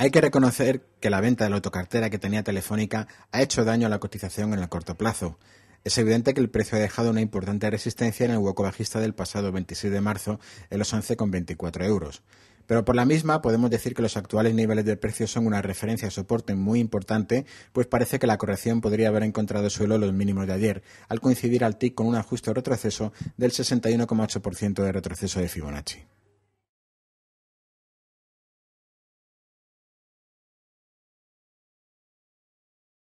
Hay que reconocer que la venta de la autocartera que tenía Telefónica ha hecho daño a la cotización en el corto plazo. Es evidente que el precio ha dejado una importante resistencia en el hueco bajista del pasado 26 de marzo en los 11,24 euros. Pero por la misma podemos decir que los actuales niveles de precio son una referencia a soporte muy importante, pues parece que la corrección podría haber encontrado suelo los mínimos de ayer, al coincidir al TIC con un ajuste o retroceso del 61,8% de retroceso de Fibonacci.